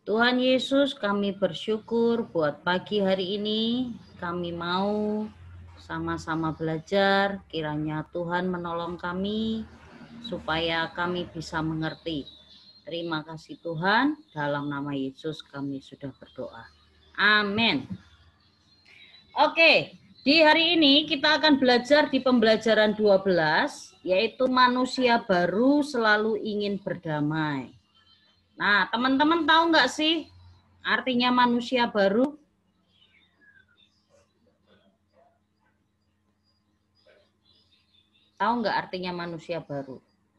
Tuhan Yesus, kami bersyukur buat pagi hari ini. Kami mau sama-sama belajar, kiranya Tuhan menolong kami supaya kami bisa mengerti. Terima kasih Tuhan, dalam nama Yesus kami sudah berdoa. Amin. Oke, di hari ini kita akan belajar di pembelajaran 12, yaitu manusia baru selalu ingin berdamai. Nah, teman-teman tahu nggak sih artinya manusia baru? Tahu nggak artinya manusia baru?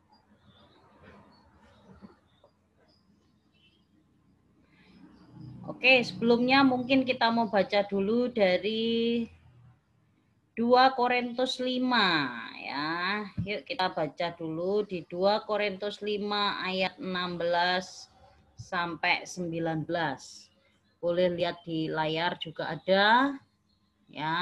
Oke, sebelumnya mungkin kita mau baca dulu dari 2 Korintus 5 ya. Yuk kita baca dulu di 2 Korintus 5 ayat 16 sampai 19. Boleh lihat di layar juga ada ya.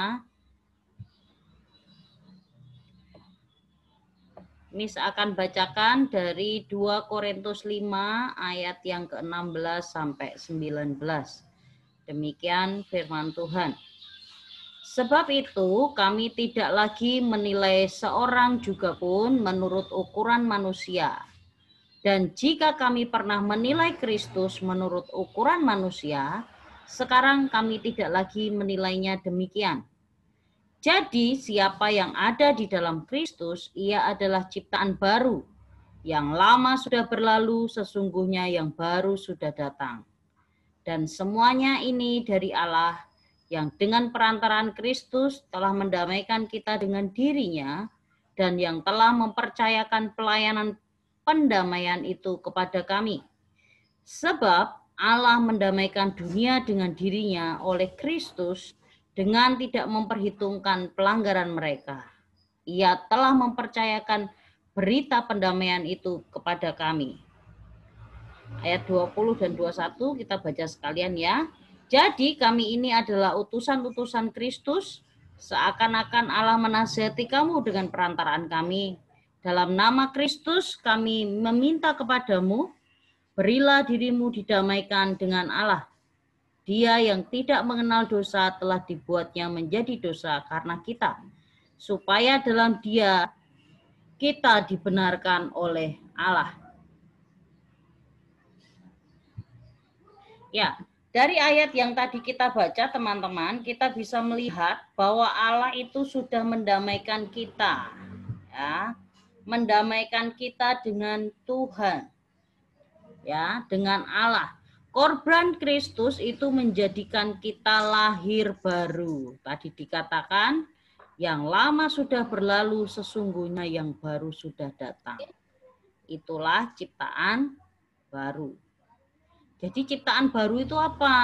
Ini saya akan bacakan dari 2 Korintus 5 ayat yang ke-16 sampai 19. Demikian firman Tuhan. Sebab itu kami tidak lagi menilai seorang juga pun menurut ukuran manusia. Dan jika kami pernah menilai Kristus menurut ukuran manusia, sekarang kami tidak lagi menilainya demikian. Jadi siapa yang ada di dalam Kristus, ia adalah ciptaan baru. Yang lama sudah berlalu, sesungguhnya yang baru sudah datang. Dan semuanya ini dari Allah, yang dengan perantaraan Kristus telah mendamaikan kita dengan dirinya, dan yang telah mempercayakan pelayanan pendamaian itu kepada kami. Sebab Allah mendamaikan dunia dengan dirinya oleh Kristus, dengan tidak memperhitungkan pelanggaran mereka. Ia telah mempercayakan berita pendamaian itu kepada kami. Ayat 20 dan 21 kita baca sekalian ya. Jadi kami ini adalah utusan-utusan Kristus, seakan-akan Allah menasihati kamu dengan perantaraan kami. Dalam nama Kristus kami meminta kepadamu, berilah dirimu didamaikan dengan Allah. Dia yang tidak mengenal dosa telah dibuatnya menjadi dosa karena kita, supaya dalam Dia kita dibenarkan oleh Allah. Ya, dari ayat yang tadi kita baca teman-teman, kita bisa melihat bahwa Allah itu sudah mendamaikan kita. Ya, mendamaikan kita dengan Tuhan. Ya, dengan Allah. Korban Kristus itu menjadikan kita lahir baru. Tadi dikatakan yang lama sudah berlalu, sesungguhnya yang baru sudah datang. Itulah ciptaan baru. Jadi ciptaan baru itu apa?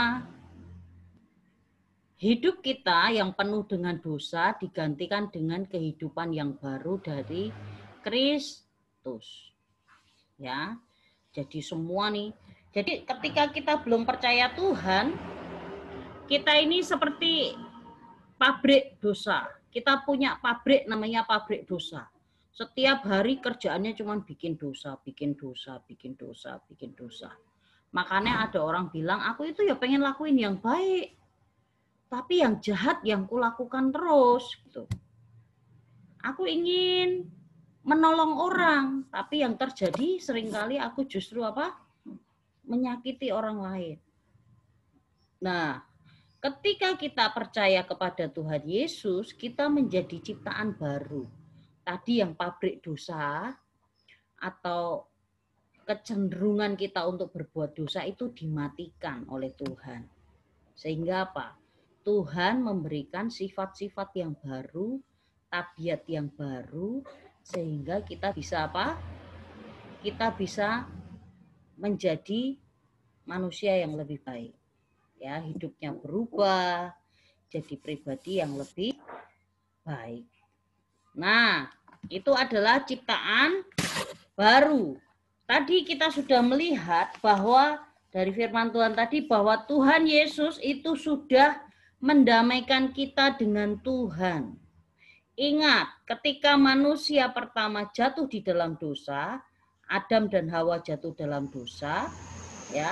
Hidup kita yang penuh dengan dosa digantikan dengan kehidupan yang baru dari Kristus. Ya. Jadi semua nih. Jadi ketika kita belum percaya Tuhan, kita ini seperti pabrik dosa. Kita punya pabrik namanya pabrik dosa. Setiap hari kerjaannya cuma bikin dosa, bikin dosa, bikin dosa, bikin dosa. Makanya ada orang bilang, aku itu ya pengen lakuin yang baik, tapi yang jahat yang kulakukan terus. Gitu. Aku ingin menolong orang, tapi yang terjadi seringkali aku justru apa? Menyakiti orang lain. Nah, ketika kita percaya kepada Tuhan Yesus, kita menjadi ciptaan baru. Tadi yang pabrik dosa atau kecenderungan kita untuk berbuat dosa itu dimatikan oleh Tuhan. Sehingga apa? Tuhan memberikan sifat-sifat yang baru, tabiat yang baru, sehingga kita bisa apa? Kita bisa menjadi manusia yang lebih baik. Ya, hidupnya berubah, jadi pribadi yang lebih baik. Nah, itu adalah ciptaan baru. Tadi kita sudah melihat bahwa dari firman Tuhan tadi bahwa Tuhan Yesus itu sudah mendamaikan kita dengan Tuhan. Ingat, ketika manusia pertama jatuh di dalam dosa, Adam dan Hawa jatuh dalam dosa, ya,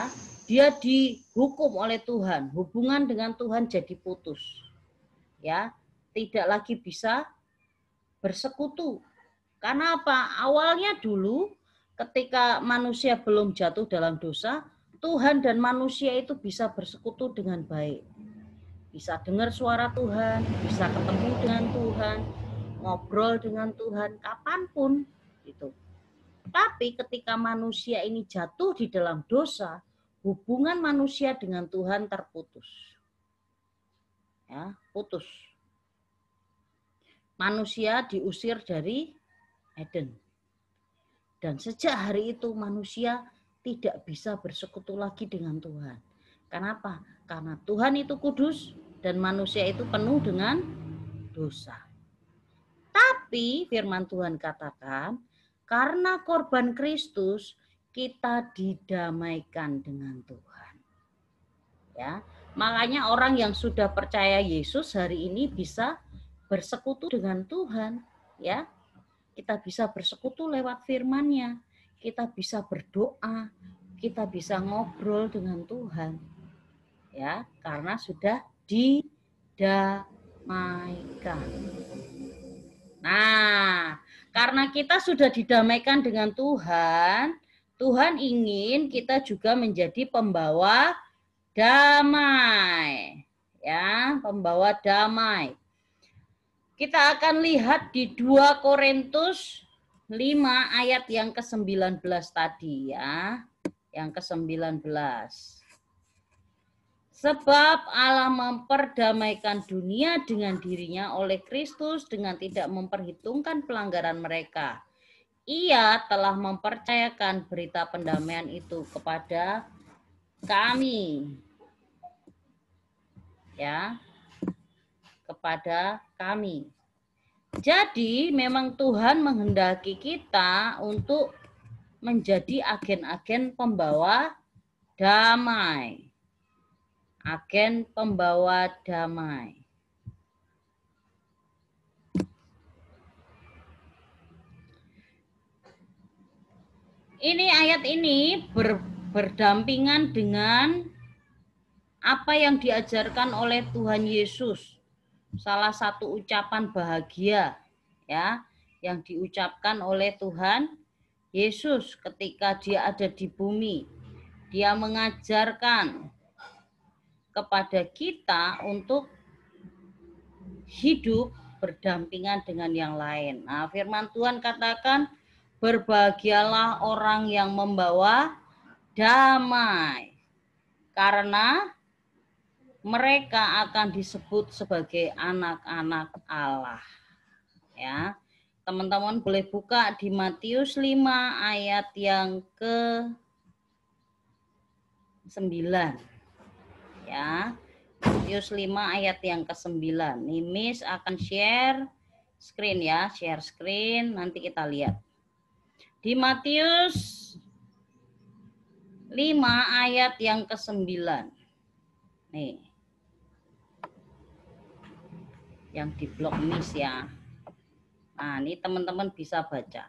dia dihukum oleh Tuhan, hubungan dengan Tuhan jadi putus. Ya, tidak lagi bisa bersekutu. Karena apa? Awalnya dulu ketika manusia belum jatuh dalam dosa, Tuhan dan manusia itu bisa bersekutu dengan baik. Bisa dengar suara Tuhan, bisa ketemu dengan Tuhan, ngobrol dengan Tuhan kapanpun gitu. Tapi ketika manusia ini jatuh di dalam dosa, hubungan manusia dengan Tuhan terputus. Ya, putus. Manusia diusir dari Eden. Dan sejak hari itu manusia tidak bisa bersekutu lagi dengan Tuhan. Kenapa? Karena Tuhan itu kudus dan manusia itu penuh dengan dosa. Tapi firman Tuhan katakan, karena korban Kristus kita didamaikan dengan Tuhan. Ya, makanya orang yang sudah percaya Yesus hari ini bisa bersekutu dengan Tuhan, ya. Kita bisa bersekutu lewat firman-Nya. Kita bisa berdoa, kita bisa ngobrol dengan Tuhan. Ya, karena sudah didamaikan. Nah, karena kita sudah didamaikan dengan Tuhan, Tuhan ingin kita juga menjadi pembawa damai. Ya, pembawa damai. Kita akan lihat di 2 Korintus 5 ayat yang ke-19 tadi ya. Yang ke-19. Sebab Allah memperdamaikan dunia dengan dirinya oleh Kristus dengan tidak memperhitungkan pelanggaran mereka. Ia telah mempercayakan berita pendamaian itu kepada kami. Ya. Kepada kami. Jadi memang Tuhan menghendaki kita untuk menjadi agen-agen pembawa damai. Agen pembawa damai. Ini ayat ini berdampingan dengan apa yang diajarkan oleh Tuhan Yesus. Salah satu ucapan bahagia ya yang diucapkan oleh Tuhan Yesus ketika dia ada di bumi. Dia mengajarkan kepada kita untuk hidup berdampingan dengan yang lain. Nah, firman Tuhan katakan, berbahagialah orang yang membawa damai, karena mereka akan disebut sebagai anak-anak Allah. Ya, teman-teman boleh buka di Matius 5 ayat yang ke-9. Ya, Matius 5 ayat yang ke-9. Nih Miss akan share screen ya, share screen, nanti kita lihat. Di Matius 5 ayat yang ke-9. Nih. Yang di blog Miss ya. Nah, ini teman-teman bisa baca.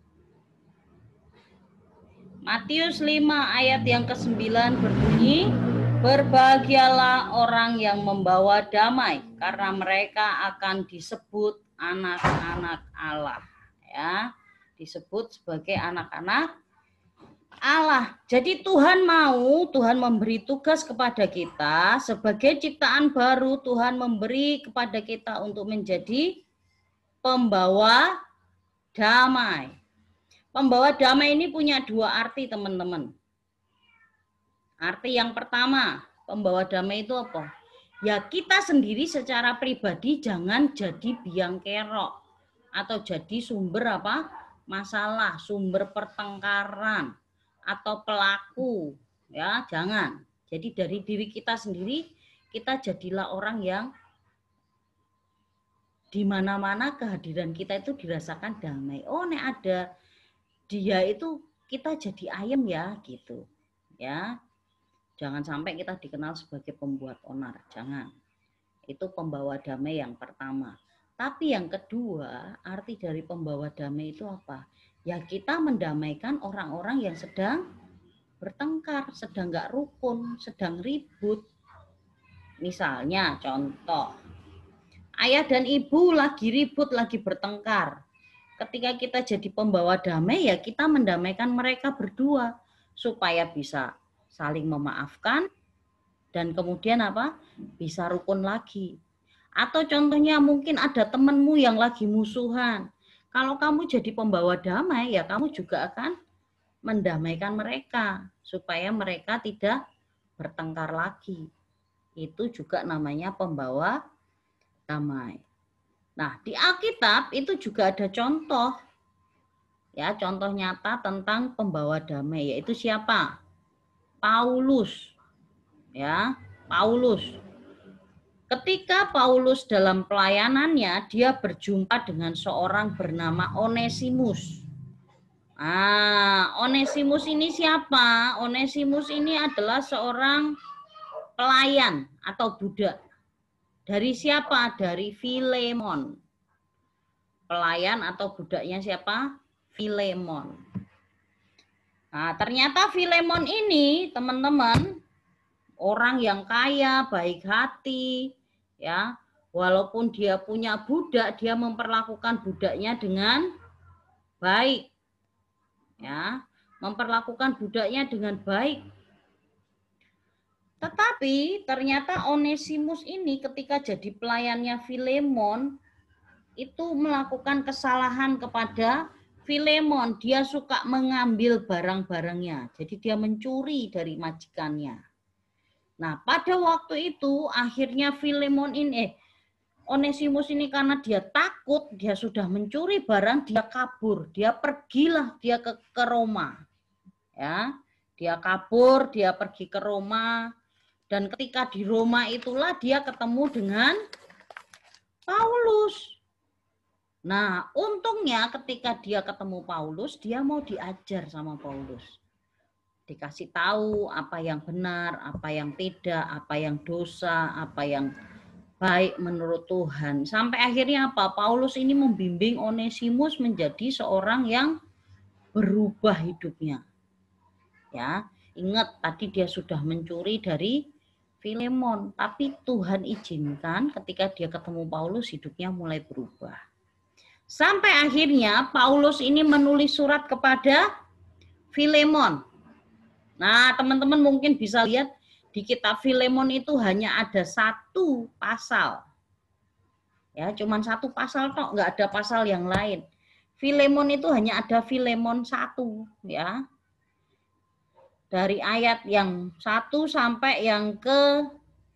Matius 5 ayat yang ke-9 berbunyi, berbahagialah orang yang membawa damai, karena mereka akan disebut anak-anak Allah. Ya, disebut sebagai anak-anak Allah. Jadi Tuhan memberi tugas kepada kita sebagai ciptaan baru. Tuhan memberi kepada kita untuk menjadi pembawa damai. Pembawa damai ini punya 2 arti, teman-teman. Arti yang pertama, pembawa damai itu apa? Ya, kita sendiri secara pribadi jangan jadi biang kerok atau jadi sumber apa? Masalah, sumber pertengkaran atau pelaku, ya, jangan. Jadi dari diri kita sendiri, kita jadilah orang yang di mana-mana kehadiran kita itu dirasakan damai. Oh, nek ada dia itu kita jadi ayem ya, gitu. Ya. Jangan sampai kita dikenal sebagai pembuat onar, jangan. Itu pembawa damai yang pertama. Tapi yang kedua, arti dari pembawa damai itu apa? Ya kita mendamaikan orang-orang yang sedang bertengkar, sedang nggak rukun, sedang ribut. Misalnya contoh, ayah dan ibu lagi ribut, lagi bertengkar. Ketika kita jadi pembawa damai, ya kita mendamaikan mereka berdua supaya bisa saling memaafkan dan kemudian apa? Bisa rukun lagi. Atau contohnya mungkin ada temanmu yang lagi musuhan. Kalau kamu jadi pembawa damai, ya kamu juga akan mendamaikan mereka supaya mereka tidak bertengkar lagi. Itu juga namanya pembawa damai. Nah, di Alkitab itu juga ada contoh, ya, contoh nyata tentang pembawa damai, yaitu siapa? Paulus, ya, Paulus. Ketika Paulus dalam pelayanannya, dia berjumpa dengan seorang bernama Onesimus. Onesimus ini siapa? Onesimus ini adalah seorang pelayan atau budak. Dari siapa? Dari Filemon. Pelayan atau budaknya siapa? Filemon. Nah, ternyata Filemon ini, teman-teman, orang yang kaya, baik hati, ya. Walaupun dia punya budak, dia memperlakukan budaknya dengan baik. Ya, memperlakukan budaknya dengan baik. Tetapi ternyata Onesimus ini ketika jadi pelayannya Filemon itu melakukan kesalahan kepada Filemon. Dia suka mengambil barang-barangnya. Jadi dia mencuri dari majikannya. Nah, pada waktu itu akhirnya Filemon ini Onesimus ini karena dia takut, dia sudah mencuri barang, dia kabur. Dia pergilah dia ke Roma. Ya. Dia kabur, dia pergi ke Roma. Dan ketika di Roma itulah dia ketemu dengan Paulus. Nah, untungnya ketika dia ketemu Paulus, dia mau diajar sama Paulus. Dikasih tahu apa yang benar, apa yang tidak, apa yang dosa, apa yang baik menurut Tuhan. Sampai akhirnya apa? Paulus ini membimbing Onesimus menjadi seorang yang berubah hidupnya. Ya, ingat tadi dia sudah mencuri dari Filemon, tapi Tuhan izinkan ketika dia ketemu Paulus hidupnya mulai berubah. Sampai akhirnya Paulus ini menulis surat kepada Filemon. Nah, teman-teman mungkin bisa lihat di kitab Filemon itu hanya ada satu pasal. Ya, cuma satu pasal tok, nggak ada pasal yang lain. Filemon itu hanya ada Filemon 1, ya. Dari ayat yang 1 sampai yang ke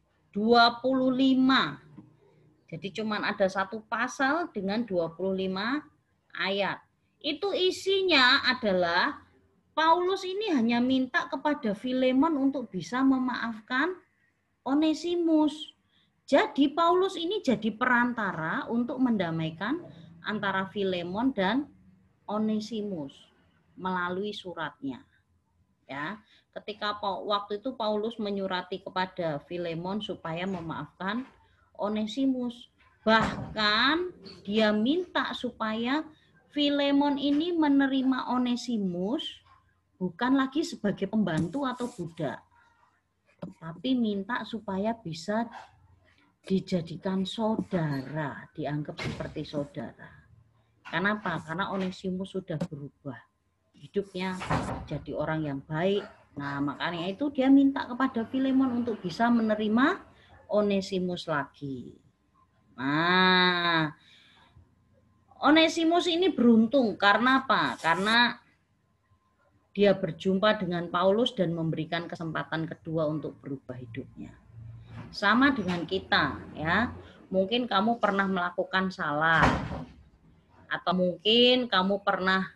25. Jadi cuma ada satu pasal dengan 25 ayat. Itu isinya adalah Paulus ini hanya minta kepada Filemon untuk bisa memaafkan Onesimus. Jadi Paulus ini jadi perantara untuk mendamaikan antara Filemon dan Onesimus melalui suratnya. Ya, ketika waktu itu Paulus menyurati kepada Filemon supaya memaafkan Onesimus. Bahkan dia minta supaya Filemon ini menerima Onesimus bukan lagi sebagai pembantu atau budak, tapi minta supaya bisa dijadikan saudara, dianggap seperti saudara. Kenapa? Karena Onesimus sudah berubah. Hidupnya jadi orang yang baik. Nah, makanya itu dia minta kepada Filemon untuk bisa menerima Onesimus lagi. Nah, Onesimus ini beruntung karena apa? Karena dia berjumpa dengan Paulus dan memberikan kesempatan kedua untuk berubah hidupnya. Sama dengan kita, ya. Mungkin kamu pernah melakukan salah, atau mungkin kamu pernah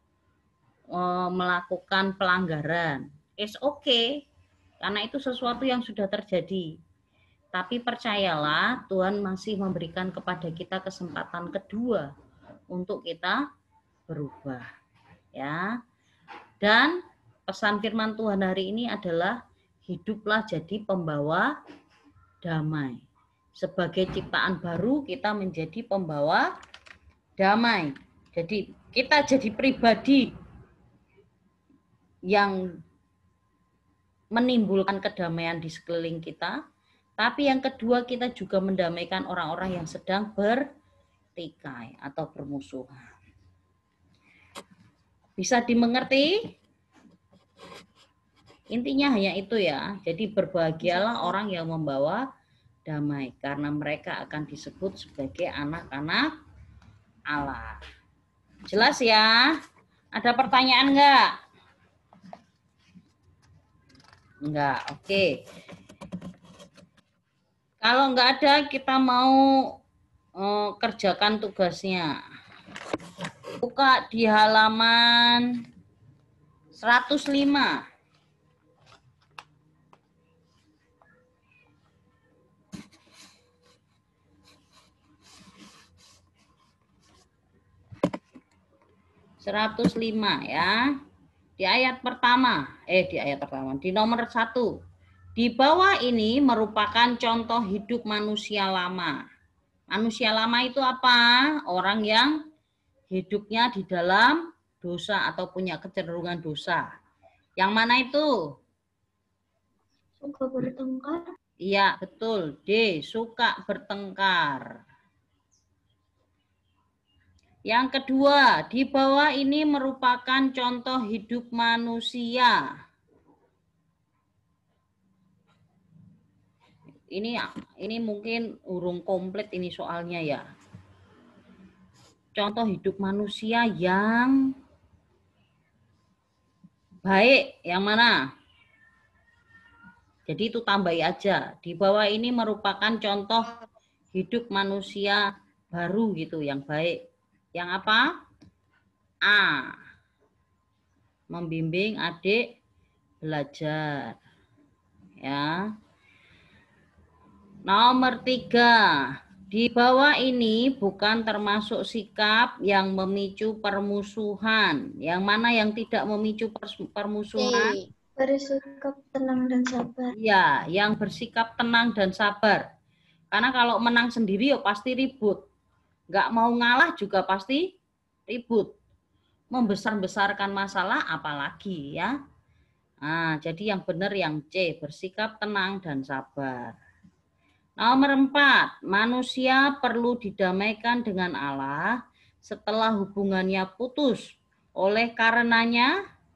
melakukan pelanggaran. It's okay, karena itu sesuatu yang sudah terjadi. Tapi percayalah, Tuhan masih memberikan kepada kita kesempatan kedua untuk kita berubah, ya. Dan pesan firman Tuhan hari ini adalah hiduplah jadi pembawa damai. Sebagai ciptaan baru, kita menjadi pembawa damai. Jadi kita jadi pribadi yang menimbulkan kedamaian di sekeliling kita, tapi yang kedua kita juga mendamaikan orang-orang yang sedang bertikai atau bermusuhan. Bisa dimengerti? Intinya hanya itu ya. Jadi berbahagialah orang yang membawa damai, karena mereka akan disebut sebagai anak-anak Allah. Jelas ya? Ada pertanyaan enggak? Enggak, oke. Kalau enggak ada, kita mau kerjakan tugasnya. Buka di halaman 105. Ya. Di ayat pertama, di nomor 1. Di bawah ini merupakan contoh hidup manusia lama. Manusia lama itu apa? Orang yang hidupnya di dalam dosa atau punya kecenderungan dosa. Yang mana itu? Suka bertengkar. Iya, betul. D, suka bertengkar. Yang kedua, di bawah ini merupakan contoh hidup manusia. Ini mungkin urung komplit ini soalnya ya. Contoh hidup manusia yang baik, yang mana? Jadi itu tambahi aja. Di bawah ini merupakan contoh hidup manusia baru gitu, yang baik. Yang apa? A. Membimbing adik belajar. Ya. Nomor 3. Di bawah ini bukan termasuk sikap yang memicu permusuhan. Yang mana yang tidak memicu permusuhan? Bersikap tenang dan sabar. Ya, yang bersikap tenang dan sabar. Karena kalau menang sendiri ya pasti ribut. Nggak mau ngalah juga pasti ribut. Membesar-besarkan masalah apalagi ya. Nah, jadi yang benar yang C, bersikap tenang dan sabar. Nomor 4, manusia perlu didamaikan dengan Allah setelah hubungannya putus. Oleh karena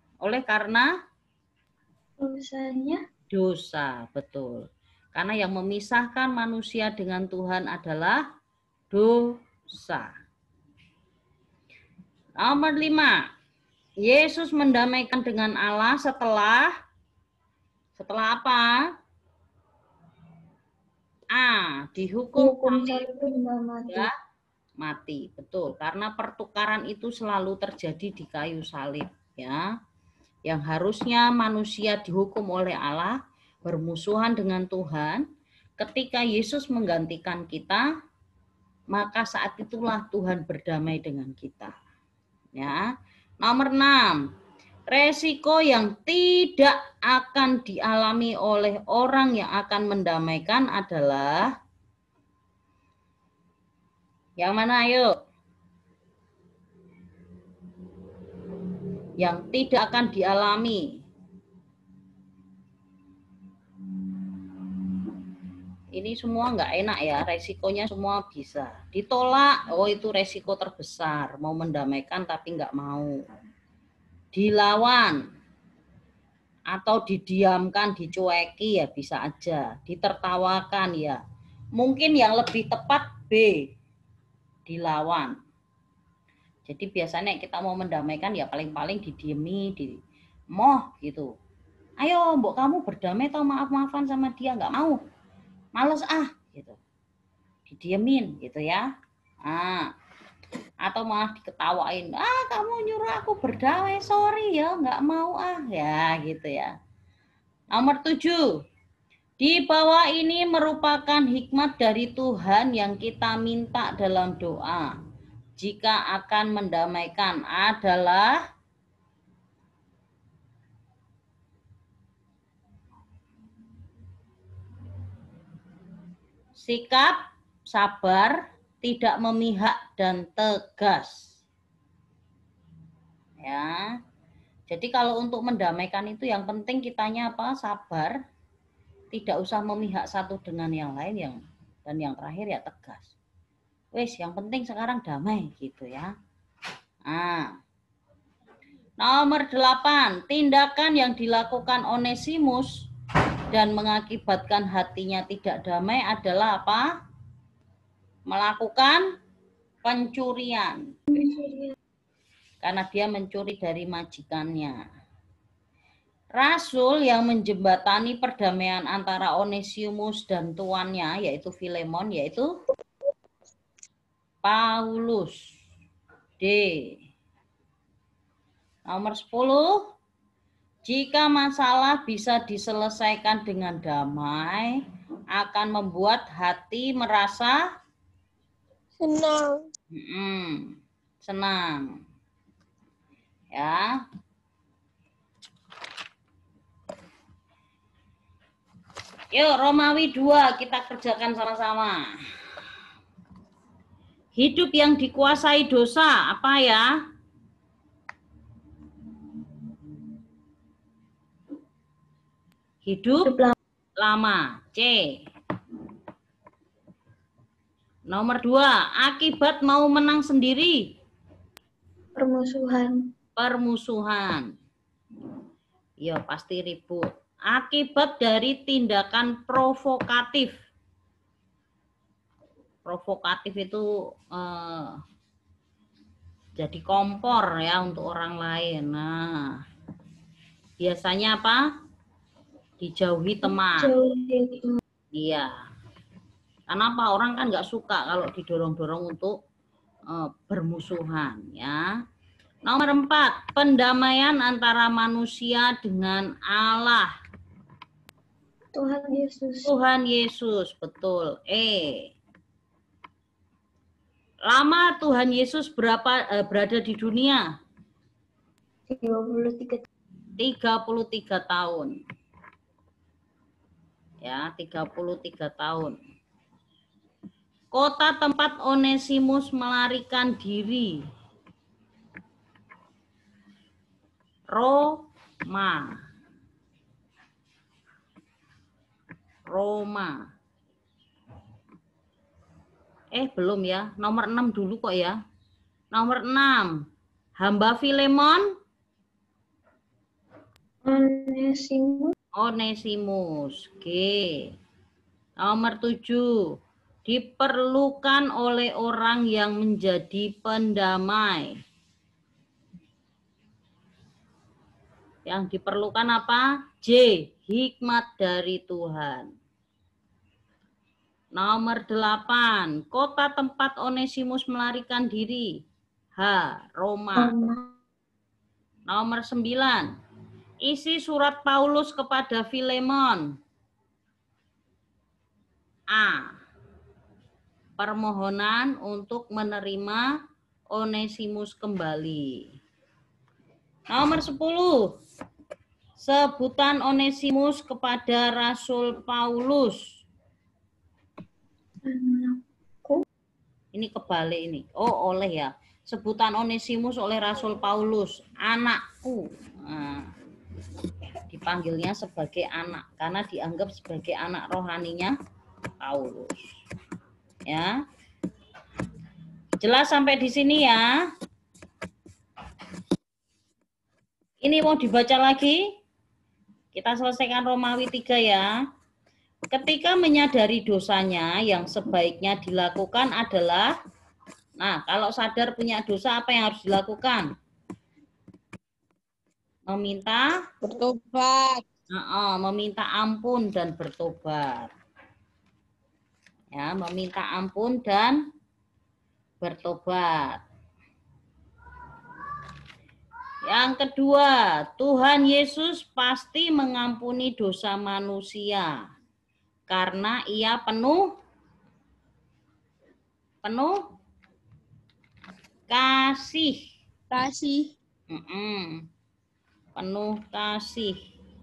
Dosanya. Dosa, betul. Karena yang memisahkan manusia dengan Tuhan adalah dosa. Nomor 5, Yesus mendamaikan dengan Allah setelah apa? A. Dihukum mati. Ya, mati, betul. Karena pertukaran itu selalu terjadi di kayu salib, ya. Yang harusnya manusia dihukum oleh Allah, bermusuhan dengan Tuhan, ketika Yesus menggantikan kita, maka saat itulah Tuhan berdamai dengan kita. Ya. Nomor 6, resiko yang tidak akan dialami oleh orang yang akan mendamaikan adalah yang mana ayo? Yang tidak akan dialami. Ini semua nggak enak ya, resikonya semua bisa. Ditolak, oh itu resiko terbesar. Mau mendamaikan tapi nggak mau. Dilawan, atau didiamkan, dicueki ya bisa aja. Ditertawakan ya. Mungkin yang lebih tepat B, dilawan. Jadi biasanya kita mau mendamaikan ya paling-paling didiemi, moh gitu. Ayo mbok kamu berdamai atau maaf-maafan sama dia, nggak mau. Males gitu. Didiemin gitu ya. Atau malah diketawain, kamu nyuruh aku berdamai, sorry ya, nggak mau ya gitu ya. Nomor 7, di bawah ini merupakan hikmat dari Tuhan yang kita minta dalam doa. Jika akan mendamaikan adalah sikap sabar, tidak memihak dan tegas. Ya. Jadi kalau untuk mendamaikan itu yang penting kitanya apa? Sabar, tidak usah memihak satu dengan yang lain, dan yang terakhir ya tegas. Wes, yang penting sekarang damai gitu ya. Nah, nomor 8, tindakan yang dilakukan Onesimus dan mengakibatkan hatinya tidak damai adalah apa? Melakukan pencurian. Karena dia mencuri dari majikannya. Rasul yang menjembatani perdamaian antara Onesimus dan tuannya, yaitu Filemon, yaitu Paulus. D. Nomor 10. Jika masalah bisa diselesaikan dengan damai, akan membuat hati merasa Senang. Senang. Ya. Yuk, Romawi 2 kita kerjakan sama-sama. Hidup yang dikuasai dosa, apa ya? Hidup lama. C. Nomor 2, akibat mau menang sendiri. Permusuhan. Ya, pasti ribut. Akibat dari tindakan provokatif. Provokatif itu jadi kompor ya untuk orang lain. Nah, biasanya apa? Dijauhi teman. Iya. Karena apa? Orang kan nggak suka kalau didorong-dorong untuk bermusuhan ya. Nomor 4, pendamaian antara manusia dengan Allah. Tuhan Yesus, betul. Lama Tuhan Yesus berada di dunia? 33 tahun. Ya, 33 tahun. Kota tempat Onesimus melarikan diri. Roma. Belum ya. Nomor 6 dulu kok ya. Nomor 6. Hamba Filemon. Onesimus. G. Nomor 7. Diperlukan oleh orang yang menjadi pendamai. Yang diperlukan apa? J. Hikmat dari Tuhan. Nomor 8. Kota tempat Onesimus melarikan diri. H. Roma. Nomor 9. Isi surat Paulus kepada Filemon. A. Permohonan untuk menerima Onesimus kembali. Nomor 10. Sebutan Onesimus kepada Rasul Paulus. Ini kebalik ini. Oh, oleh ya. Sebutan Onesimus oleh Rasul Paulus. Anakku. Nah, dipanggilnya sebagai anak. Karena dianggap sebagai anak rohaninya Paulus. Ya. Jelas sampai di sini ya. Ini mau dibaca lagi. Kita selesaikan Romawi 3 ya. Ketika menyadari dosanya, yang sebaiknya dilakukan adalah, nah kalau sadar punya dosa apa yang harus dilakukan? Meminta bertobat. Meminta ampun dan bertobat. Ya, meminta ampun dan bertobat. Yang kedua, Tuhan Yesus pasti mengampuni dosa manusia karena ia penuh kasih. Penuh kasih.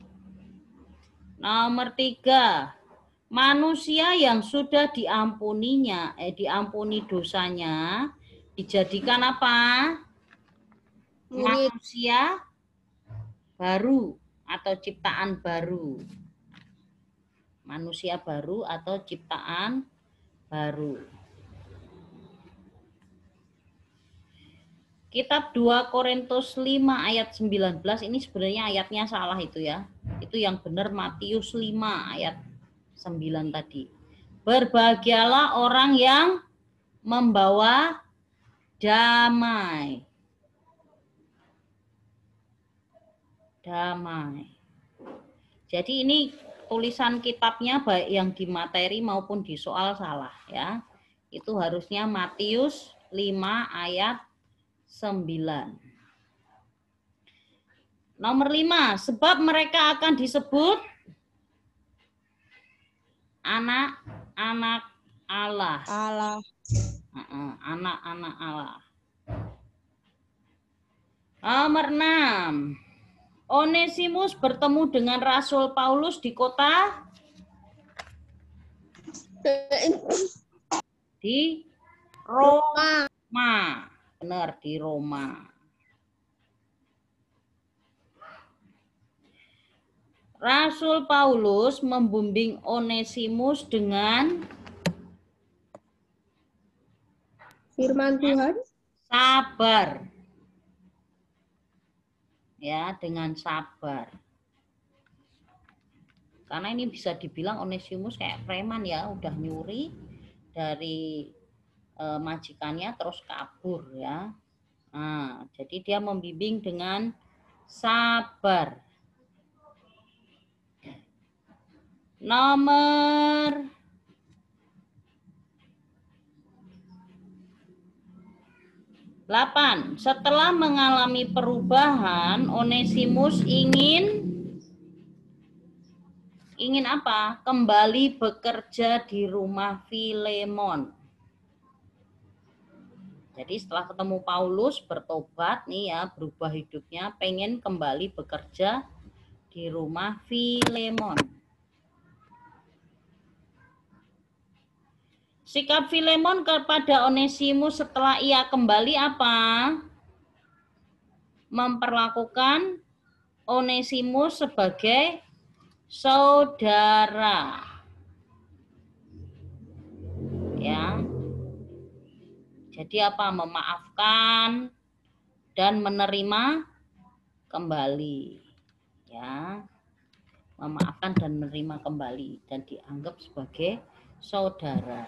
Nomor 3, manusia yang sudah diampuni dosanya dijadikan apa? Manusia baru atau ciptaan baru. Manusia baru atau ciptaan baru. Kitab 2 Korintus 5 ayat 19 ini sebenarnya ayatnya salah itu ya. Itu yang benar Matius 5 ayat 9 tadi. Berbahagialah orang yang membawa damai. Damai. Jadi ini tulisan kitabnya baik yang di materi maupun di soal salah ya. Itu harusnya Matius 5 ayat 9. Nomor 5, sebab mereka akan disebut anak-anak Allah. Anak-anak Allah. Nomor 6, Onesimus bertemu dengan Rasul Paulus di kota di Roma. Benar, di Roma. Rasul Paulus membimbing Onesimus dengan firman Tuhan, sabar. Ya, dengan sabar. Karena ini bisa dibilang Onesimus kayak preman ya, udah nyuri dari majikannya terus kabur ya. Nah, jadi dia membimbing dengan sabar. Nomor 8. Setelah mengalami perubahan, Onesimus ingin apa? Kembali bekerja di rumah Filemon. Jadi setelah ketemu Paulus, bertobat nih ya, berubah hidupnya, pengen kembali bekerja di rumah Filemon. Sikap Filemon kepada Onesimus setelah ia kembali apa? Memperlakukan Onesimus sebagai saudara. Ya. Jadi apa? Memaafkan dan menerima kembali. Ya. Memaafkan dan menerima kembali dan dianggap sebagai saudara.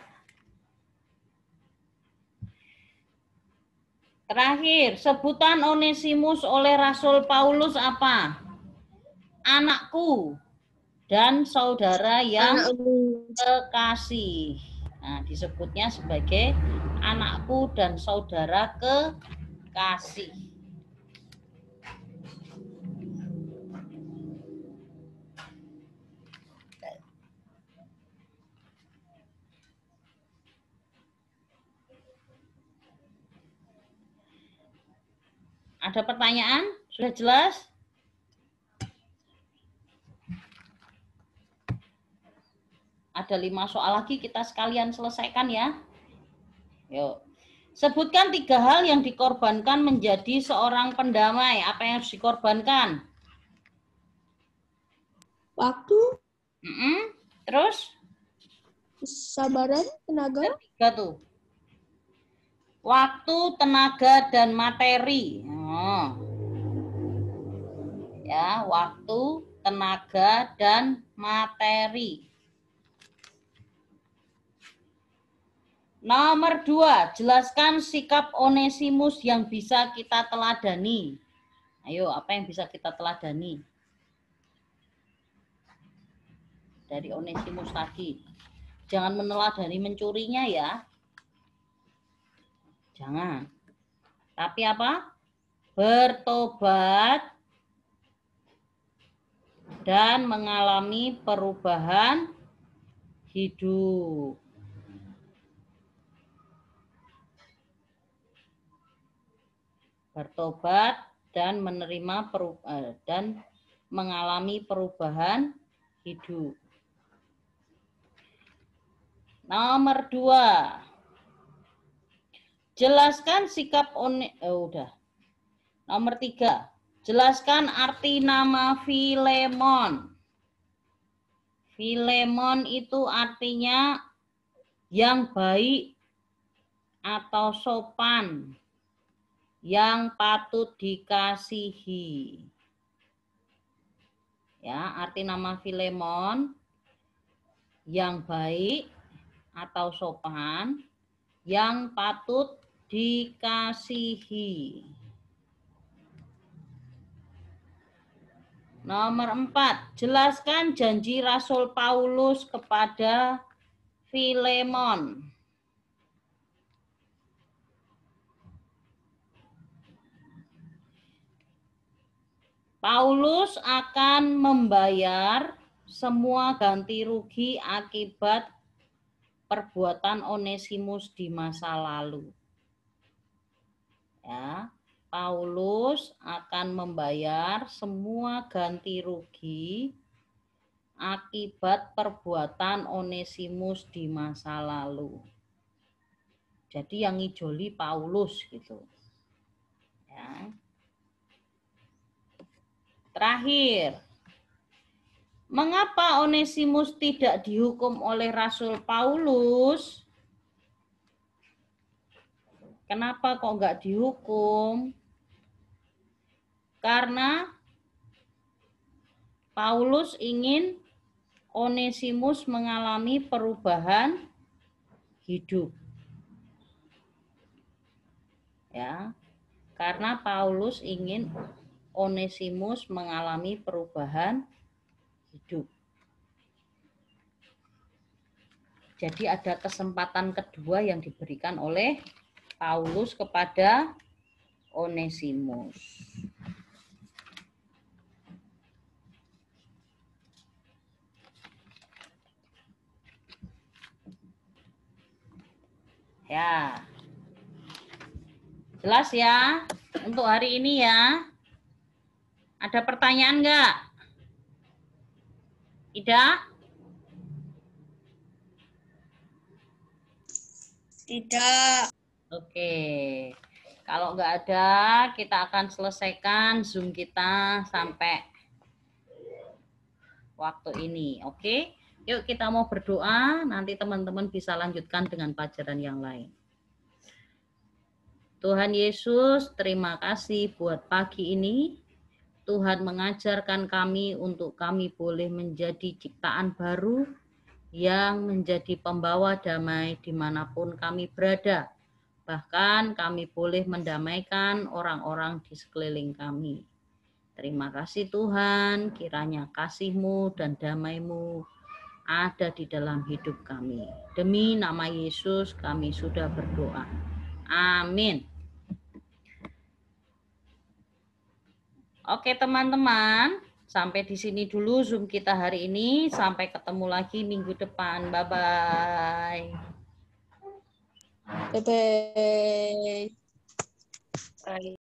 Terakhir, sebutan Onesimus oleh Rasul Paulus apa? Anakku dan saudara yang kekasih. Nah, disebutnya sebagai anakku dan saudara kekasih. Ada pertanyaan? Sudah jelas? Ada 5 soal lagi, kita sekalian selesaikan ya. Yuk. Sebutkan 3 hal yang dikorbankan menjadi seorang pendamai. Apa yang harus dikorbankan? waktu, Terus? kesabaran, tenaga. 3 tuh. Waktu, tenaga, dan materi. Ya, waktu, tenaga, dan materi. Nomor 2, jelaskan sikap Onesimus yang bisa kita teladani. Ayo, apa yang bisa kita teladani? Dari Onesimus tadi. Jangan meneladani mencurinya ya. Jangan. Tapi apa? Bertobat dan mengalami perubahan hidup. Bertobat dan menerima dan mengalami perubahan hidup. Nomor 2. Jelaskan sikap udah. Nomor 3. Jelaskan arti nama Filemon. Filemon itu artinya yang baik atau sopan, yang patut dikasihi. Ya, arti nama Filemon yang baik atau sopan, yang patut dikasihi. Nomor 4, jelaskan janji Rasul Paulus kepada Filemon. Paulus akan membayar semua ganti rugi akibat perbuatan Onesimus di masa lalu. Ya, Paulus akan membayar semua ganti rugi akibat perbuatan Onesimus di masa lalu. Jadi yang ngijoli Paulus gitu. Ya. Terakhir, mengapa Onesimus tidak dihukum oleh Rasul Paulus? Kenapa kok nggak dihukum? Karena Paulus ingin Onesimus mengalami perubahan hidup. Ya, karena Paulus ingin Onesimus mengalami perubahan hidup. Jadi ada kesempatan kedua yang diberikan oleh Paulus kepada Onesimus. Ya. Jelas ya untuk hari ini ya. Ada pertanyaan enggak? Tidak? Tidak. Oke. Kalau enggak ada, kita akan selesaikan Zoom kita sampai waktu ini. Oke? Yuk kita mau berdoa, nanti teman-teman bisa lanjutkan dengan pelajaran yang lain. Tuhan Yesus, terima kasih buat pagi ini. Tuhan mengajarkan kami untuk kami boleh menjadi ciptaan baru yang menjadi pembawa damai dimanapun kami berada. Bahkan kami boleh mendamaikan orang-orang di sekeliling kami. Terima kasih Tuhan, kiranya kasih-Mu dan damai-Mu ada di dalam hidup kami. Demi nama Yesus kami sudah berdoa. Amin. Oke teman-teman, sampai di sini dulu Zoom kita hari ini. Sampai ketemu lagi minggu depan. Bye-bye. Bye-bye.